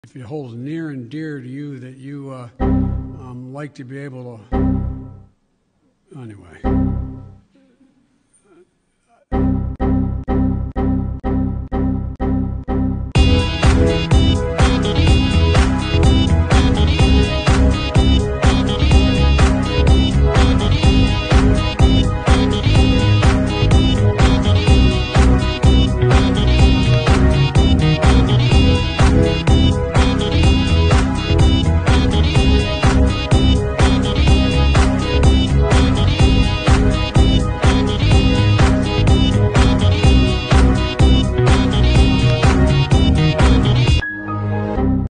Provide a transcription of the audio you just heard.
If it holds near and dear to you that you like to be able to, anyway.